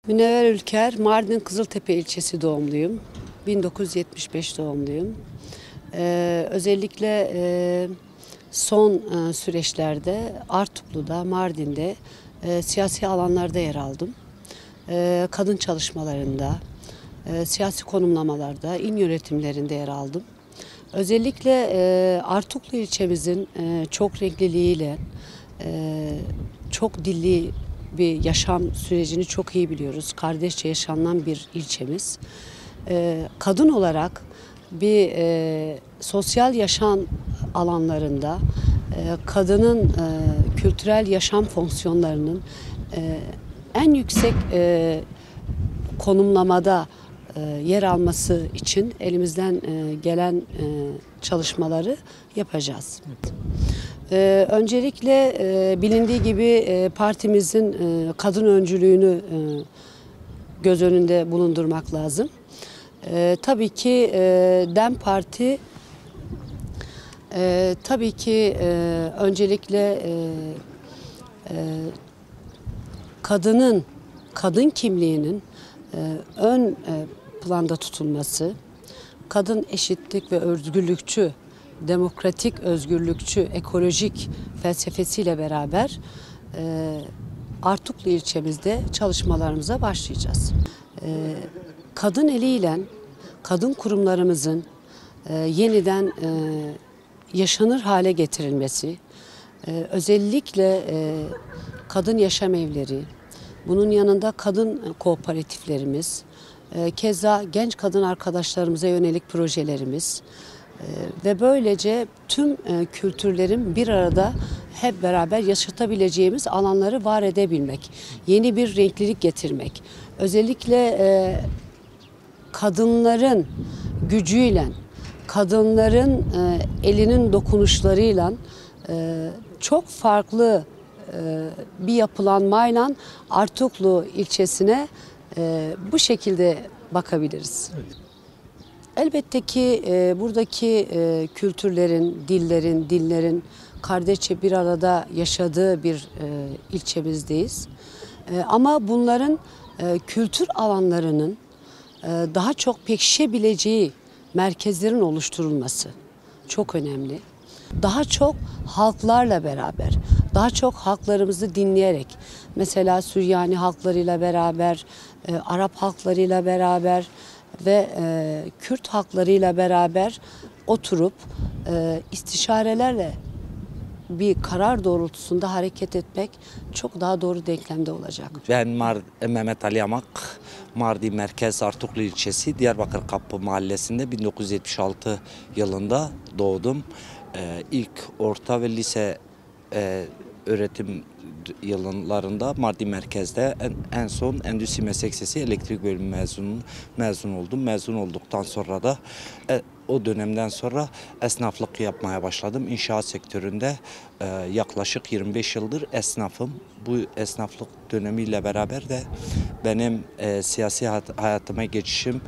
Münevver Ülker, Mardin Kızıltepe ilçesi doğumluyum. 1975 doğumluyum. Özellikle son süreçlerde Artuklu'da, Mardin'de siyasi alanlarda yer aldım. Kadın çalışmalarında, siyasi konumlamalarda, il yönetimlerinde yer aldım. Özellikle Artuklu ilçemizin çok renkliliğiyle, çok dilli bir yaşam sürecini çok iyi biliyoruz. Kardeşçe yaşanan bir ilçemiz. Kadın olarak bir sosyal yaşam alanlarında kadının kültürel yaşam fonksiyonlarının en yüksek konumlamada yer alması için elimizden gelen çalışmaları yapacağız. Öncelikle bilindiği gibi partimizin kadın öncülüğünü göz önünde bulundurmak lazım. Tabii ki DEM Parti öncelikle kadın kimliğinin ön planda tutulması, kadın eşitlik ve özgürlükçü, demokratik, özgürlükçü, ekolojik felsefesiyle beraber Artuklu ilçemizde çalışmalarımıza başlayacağız. Kadın eliyle kadın kurumlarımızın yeniden yaşanır hale getirilmesi, özellikle kadın yaşam evleri, bunun yanında kadın kooperatiflerimiz, keza genç kadın arkadaşlarımıza yönelik projelerimiz ve böylece tüm kültürlerin bir arada hep beraber yaşatabileceğimiz alanları var edebilmek, yeni bir renklilik getirmek, özellikle kadınların gücüyle, kadınların elinin dokunuşlarıyla çok farklı bir yapılanmayla Artuklu ilçesine bu şekilde bakabiliriz. Evet. Elbette ki buradaki kültürlerin, dinlerin kardeşçe bir arada yaşadığı bir ilçemizdeyiz. Ama bunların kültür alanlarının daha çok pekişebileceği merkezlerin oluşturulması çok önemli. Daha çok halklarla beraber, daha çok halklarımızı dinleyerek, mesela Süryani halklarıyla beraber, Arap halklarıyla beraber ve Kürt halklarıyla beraber oturup istişarelerle bir karar doğrultusunda hareket etmek çok daha doğru denklemde olacak. Ben Mehmet Ali Yamak, Mardin Merkez Artuklu ilçesi Diyarbakır Kapı mahallesinde 1976 yılında doğdum. İlk orta ve lise öğretim yıllarında Mardin Merkez'de en son Endüstri Meslek Lisesi Elektrik Bölümü mezun oldum. Mezun olduktan sonra da o dönemden sonra esnaflık yapmaya başladım. İnşaat sektöründe yaklaşık 25 yıldır esnafım. Bu esnaflık dönemiyle beraber de benim siyasi hayatıma geçişim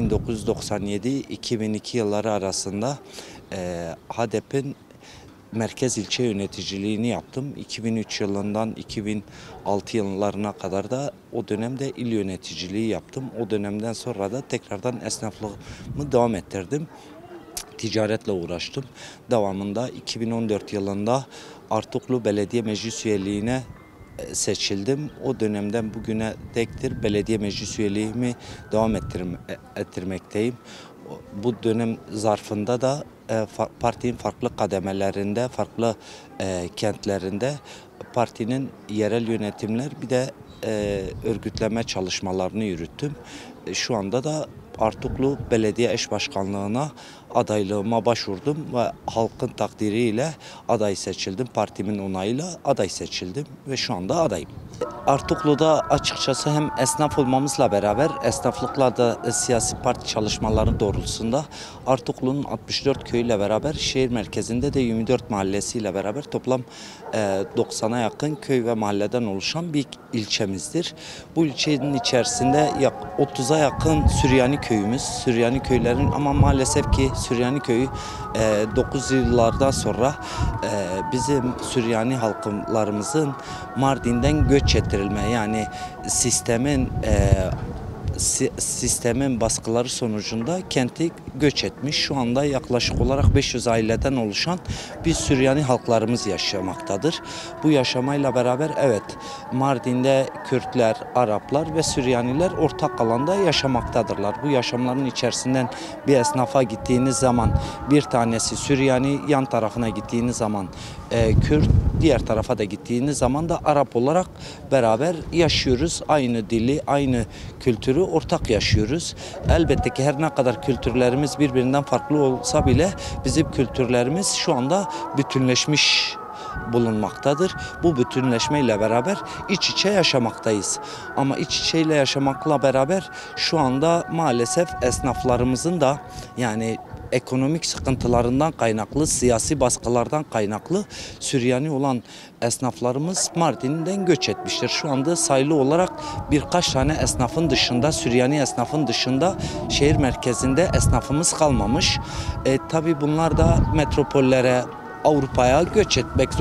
1997-2002 yılları arasında HDP'nin merkez ilçe yöneticiliğini yaptım. 2003 yılından 2006 yıllarına kadar da o dönemde il yöneticiliği yaptım. O dönemden sonra da tekrardan esnaflığımı devam ettirdim. Ticaretle uğraştım. Devamında 2014 yılında Artuklu Belediye Meclis Üyeliğine seçildim. O dönemden bugüne dektir belediye meclis üyeliğimi devam ettirmekteyim. Bu dönem zarfında da partinin farklı kademelerinde, farklı kentlerinde partinin yerel yönetimler bir de örgütleme çalışmalarını yürüttüm. Şu anda da Artuklu Belediye Eş Başkanlığı'na adaylığıma başvurdum ve halkın takdiriyle aday seçildim. Partimin onayıyla aday seçildim ve şu anda adayım. Artuklu'da açıkçası hem esnaf olmamızla beraber esnaflıkla da siyasi parti çalışmaları doğrultusunda Artuklu'nun 64 köyüyle beraber şehir merkezinde de 24 mahallesiyle beraber toplam 90'a yakın köy ve mahalleden oluşan bir ilçemizdir. Bu ilçenin içerisinde 30'a yakın Süryani köyümüz, Süryani köylerin ama maalesef ki Süryani köyü 9 yıllardan sonra bizim Süryani halklarımızın Mardin'den göç ettirilme, yani sistemin baskıları sonucunda kenti göç etmiş. Şu anda yaklaşık olarak 500 aileden oluşan bir Süryani halklarımız yaşamaktadır. Bu yaşamayla beraber evet, Mardin'de Kürtler, Araplar ve Süryaniler ortak alanda yaşamaktadırlar. Bu yaşamların içerisinden bir esnafa gittiğiniz zaman bir tanesi Süryani, yan tarafına gittiğiniz zaman Kürt, diğer tarafa da gittiğiniz zaman da Arap olarak beraber yaşıyoruz. Aynı dili, aynı kültürü ortak yaşıyoruz. Elbette ki her ne kadar kültürlerimiz birbirinden farklı olsa bile bizim kültürlerimiz şu anda bütünleşmiş bulunmaktadır. Bu bütünleşmeyle beraber iç içe yaşamaktayız. Ama iç içeyle yaşamakla beraber şu anda maalesef esnaflarımızın da, yani ekonomik sıkıntılarından kaynaklı, siyasi baskılardan kaynaklı Süryani olan esnaflarımız Mardin'den göç etmiştir. Şu anda sayılı olarak birkaç tane esnafın dışında, Süryani esnafın dışında şehir merkezinde esnafımız kalmamış. Tabii bunlar da metropollere, Avrupa'ya göç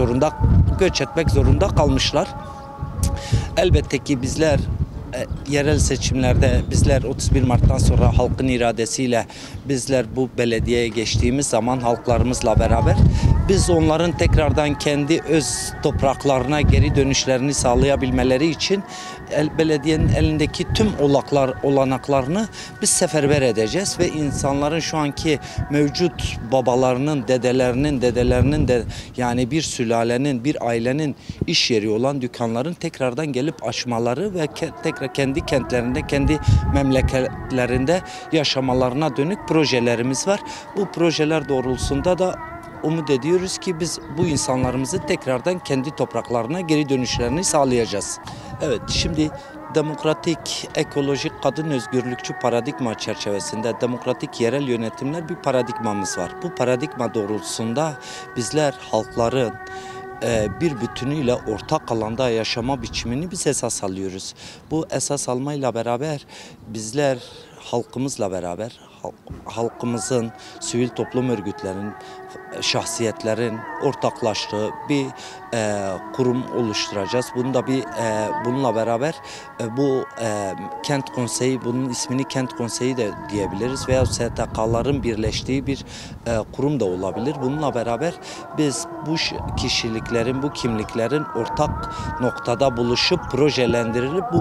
etmek zorunda kalmışlar. Elbette ki bizler yerel seçimlerde, bizler 31 Mart'tan sonra halkın iradesiyle bizler bu belediyeye geçtiğimiz zaman halklarımızla beraber biz onların tekrardan kendi öz topraklarına geri dönüşlerini sağlayabilmeleri için belediyenin elindeki tüm olanaklarını biz seferber edeceğiz ve insanların şu anki mevcut babalarının, dedelerinin de, yani bir sülalenin, bir ailenin iş yeri olan dükkanların tekrardan gelip açmaları ve tekrar kendi kentlerinde, kendi memleketlerinde yaşamalarına dönük projelerimiz var. Bu projeler doğrultusunda da umut ediyoruz ki biz bu insanlarımızı tekrardan kendi topraklarına geri dönüşlerini sağlayacağız. Evet, şimdi demokratik, ekolojik, kadın özgürlükçü paradigma çerçevesinde demokratik yerel yönetimler bir paradigmamız var. Bu paradigma doğrultusunda bizler halkların bir bütünüyle ortak alanda yaşama biçimini biz esas alıyoruz. Bu esas almayla beraber bizler halkımızla beraber halkımızın, sivil toplum örgütlerinin, şahsiyetlerin ortaklaştığı bir kurum oluşturacağız. Bunu da bununla beraber bu kent konseyi, bunun ismini kent konseyi de diyebiliriz veya STK'ların birleştiği bir kurum da olabilir. Bununla beraber biz bu kişiliklerin, bu kimliklerin ortak noktada buluşup projelendirilip bu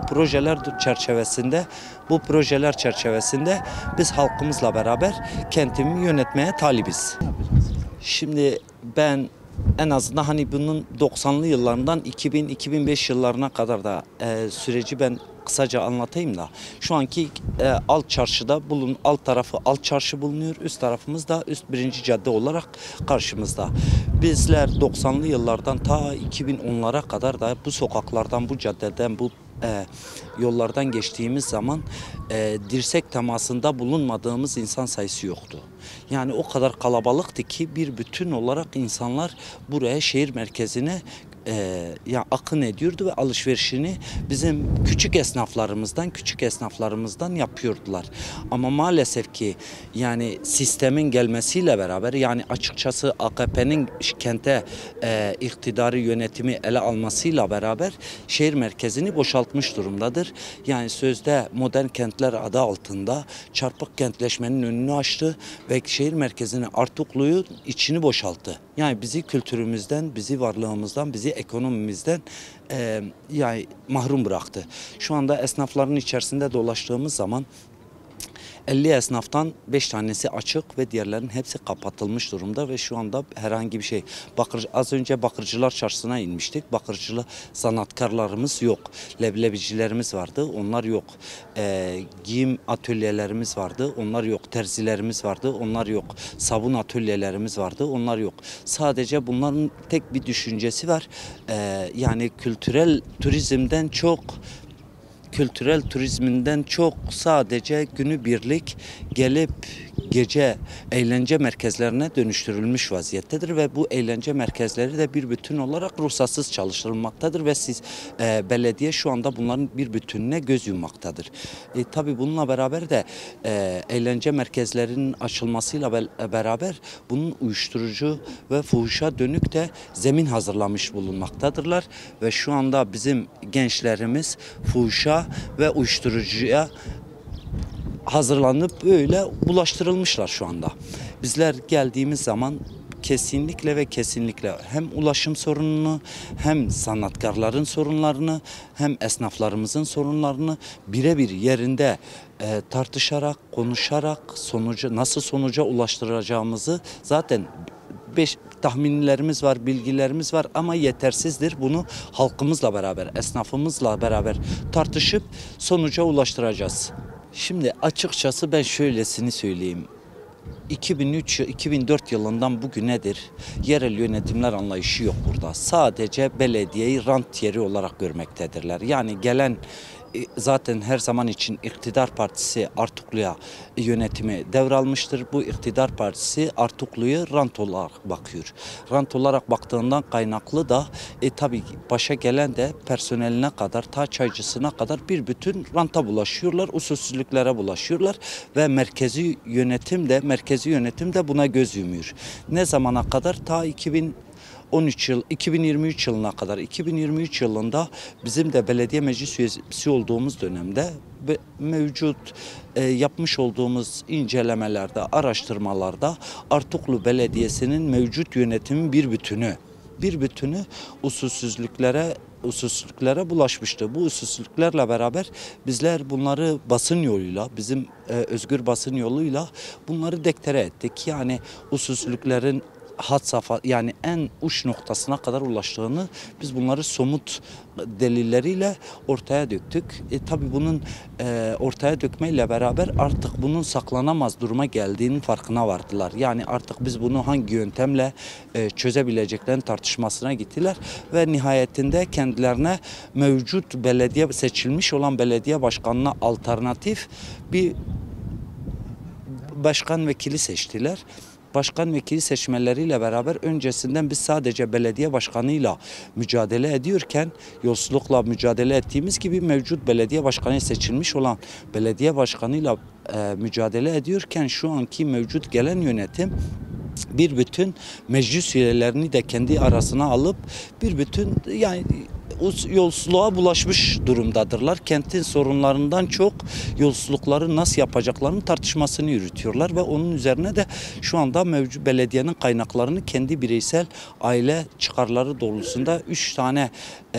projeler çerçevesinde biz halkımızla beraber kentimi yönetmeye talibiz. Şimdi ben en azından hani bunun 90'lı yıllarından 2000-2005 yıllarına kadar da süreci ben kısaca anlatayım da. Şu anki alt çarşıda alt tarafı alt çarşı bulunuyor. Üst tarafımız da üst birinci cadde olarak karşımızda. Bizler 90'lı yıllardan ta 2010'lara kadar da bu sokaklardan, bu caddeden, bu yollardan geçtiğimiz zaman dirsek temasında bulunmadığımız insan sayısı yoktu. Yani o kadar kalabalıktı ki bir bütün olarak insanlar buraya, şehir merkezine akın ediyordu ve alışverişini bizim küçük esnaflarımızdan yapıyordular. Ama maalesef ki yani sistemin gelmesiyle beraber, yani açıkçası AKP'nin kente iktidarı, yönetimi ele almasıyla beraber şehir merkezini boşaltmış durumdadır. Yani sözde modern kentler adı altında çarpık kentleşmenin önünü açtı ve şehir merkezini, Artuklu'yu içini boşalttı. Yani bizi kültürümüzden, bizi varlığımızdan, bizi ekonomimizden yani mahrum bıraktı. Şu anda esnafların içerisinde dolaştığımız zaman 50 esnaftan 5 tanesi açık ve diğerlerinin hepsi kapatılmış durumda ve şu anda herhangi bir şey. Az önce Bakırcılar Çarşısı'na inmiştik. Bakırcılı sanatkarlarımız yok. Leblebicilerimiz vardı, onlar yok. Giyim atölyelerimiz vardı, onlar yok. Terzilerimiz vardı, onlar yok. Sabun atölyelerimiz vardı, onlar yok. Sadece bunların tek bir düşüncesi var. Yani kültürel turizmden çok sadece günübirlik gelip gece eğlence merkezlerine dönüştürülmüş vaziyettedir ve bu eğlence merkezleri de bir bütün olarak ruhsatsız çalıştırılmaktadır ve belediye şu anda bunların bir bütününe göz yummaktadır. Tabii bununla beraber de eğlence merkezlerinin açılmasıyla beraber bunun uyuşturucu ve fuhuşa dönük de zemin hazırlamış bulunmaktadırlar ve şu anda bizim gençlerimiz fuhuşa ve uyuşturucuya hazırlanıp böyle bulaştırılmışlar şu anda. Bizler geldiğimiz zaman kesinlikle ve kesinlikle hem ulaşım sorununu hem sanatkarların sorunlarını hem esnaflarımızın sorunlarını birebir yerinde tartışarak, konuşarak nasıl sonuca ulaştıracağımızı zaten tahminlerimiz var, bilgilerimiz var ama yetersizdir. Bunu halkımızla beraber, esnafımızla beraber tartışıp sonuca ulaştıracağız. Şimdi açıkçası ben şöylesini söyleyeyim. 2004 yılından bugünedir yerel yönetimler anlayışı yok burada. Sadece belediyeyi rant yeri olarak görmektedirler. Yani gelen zaten her zaman için iktidar partisi Artuklu'ya yönetimi devralmıştır. Bu iktidar partisi Artuklu'yu rant olarak bakıyor. Rant olarak baktığından kaynaklı da tabii başa gelen de personeline kadar, ta çaycısına kadar bir bütün ranta bulaşıyorlar, usulsüzlüklere bulaşıyorlar ve merkezi yönetim de buna göz yumuyor. Ne zamana kadar? Ta 2023 yılına kadar. 2023 yılında bizim de belediye meclis üyesi olduğumuz dönemde mevcut yapmış olduğumuz incelemelerde, araştırmalarda Artuklu Belediyesi'nin mevcut yönetimin bir bütünü usulsüzlüklere bulaşmıştı. Bu usulsüzlüklerle beraber bizler bunları basın yoluyla, bizim özgür basın yoluyla bunları deklare ettik. Yani usulsüzlüklerin yani en uç noktasına kadar ulaştığını biz bunları somut delilleriyle ortaya döktük. Tabii bunun ortaya dökmeyle beraber artık bunun saklanamaz duruma geldiğinin farkına vardılar. Yani artık biz bunu hangi yöntemle çözebileceklerini tartışmasına gittiler ve nihayetinde kendilerine mevcut seçilmiş olan belediye başkanına alternatif bir başkan vekili seçtiler. Başkan vekili seçmeleriyle beraber öncesinden biz sadece belediye başkanıyla mücadele ediyorken, yolsuzlukla mücadele ettiğimiz gibi mevcut belediye başkanı seçilmiş olan belediye başkanıyla mücadele ediyorken şu anki mevcut gelen yönetim bir bütün meclis üyelerini de kendi arasına alıp bir bütün yani yolsuzluğa bulaşmış durumdadırlar. Kentin sorunlarından çok yolsuzlukları nasıl yapacaklarının tartışmasını yürütüyorlar ve onun üzerine de şu anda mevcut belediyenin kaynaklarını kendi bireysel aile çıkarları doğrultusunda 3 tane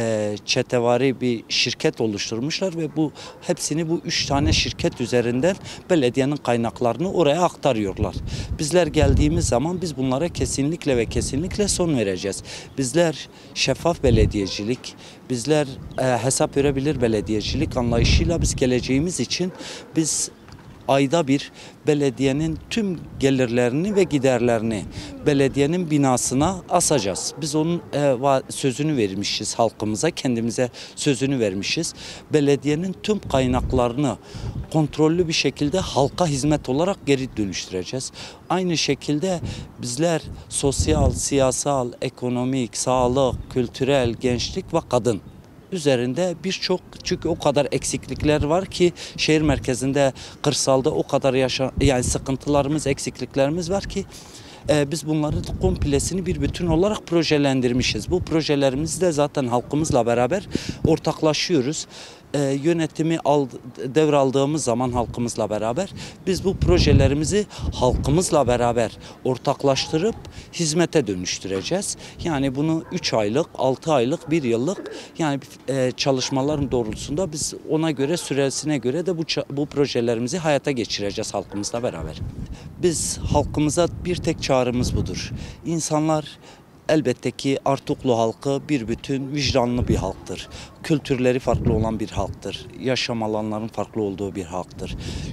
çetevari bir şirket oluşturmuşlar ve hepsini bu 3 tane şirket üzerinden belediyenin kaynaklarını oraya aktarıyorlar. Bizler geldiğimiz zaman biz bunlara kesinlikle ve kesinlikle son vereceğiz. Bizler şeffaf belediyecilik, bizler hesap verebilir belediyecilik anlayışıyla biz geleceğimiz için biz ayda bir belediyenin tüm gelirlerini ve giderlerini belediyenin binasına asacağız. Biz onun sözünü vermişiz halkımıza, kendimize sözünü vermişiz. Belediyenin tüm kaynaklarını kontrollü bir şekilde halka hizmet olarak geri dönüştüreceğiz. Aynı şekilde bizler sosyal, siyasal, ekonomik, sağlık, kültürel, gençlik ve kadın üzerinde çünkü o kadar eksiklikler var ki şehir merkezinde, kırsalda o kadar yani sıkıntılarımız, eksikliklerimiz var ki biz bunları komplesini bir bütün olarak projelendirmişiz. Bu projelerimizi de zaten halkımızla beraber ortaklaşıyoruz. Yönetimi devraldığımız zaman halkımızla beraber biz bu projelerimizi halkımızla beraber ortaklaştırıp hizmete dönüştüreceğiz. Yani bunu 3 aylık, 6 aylık, 1 yıllık yani çalışmaların doğrultusunda biz ona göre süresine göre de bu projelerimizi hayata geçireceğiz halkımızla beraber. Biz halkımıza bir tek çağrımız budur. İnsanlar elbette ki Artuklu halkı bir bütün vicdanlı bir halktır. Kültürleri farklı olan bir halktır. Yaşam alanlarının farklı olduğu bir halktır.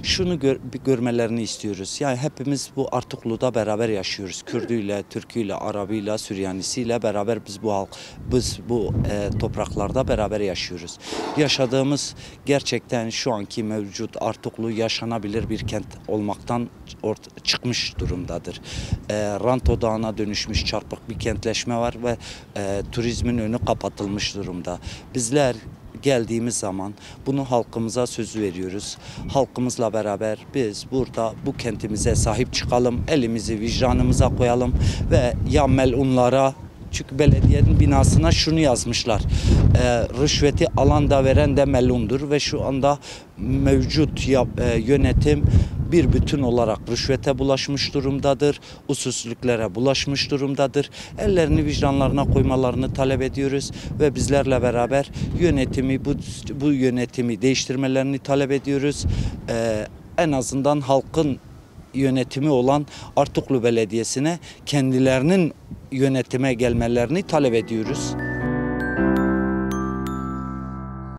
şunu görmelerini istiyoruz. Yani hepimiz bu Artuklu'da beraber yaşıyoruz. Kürdüyle, Türküyle, Arabıyla, Süryanisiyle beraber biz bu topraklarda beraber yaşıyoruz. Yaşadığımız gerçekten şu anki mevcut Artuklu yaşanabilir bir kent olmaktan çıkmış durumdadır. Rant odağına dönüşmüş çarpık bir kentleşme var ve turizmin önü kapatılmış durumda. Bizler geldiğimiz zaman bunu halkımıza söz veriyoruz. Halkımızla beraber biz burada bu kentimize sahip çıkalım, elimizi vicdanımıza koyalım ve ya melunlara, çünkü belediyenin binasına şunu yazmışlar: rüşveti alan da veren de melundur ve şu anda mevcut yönetim bir bütün olarak rüşvete bulaşmış durumdadır, usulsüzlüklere bulaşmış durumdadır. Ellerini vicdanlarına koymalarını talep ediyoruz ve bizlerle beraber bu yönetimi değiştirmelerini talep ediyoruz. En azından halkın yönetimi olan Artuklu Belediyesi'ne kendilerinin yönetime gelmelerini talep ediyoruz.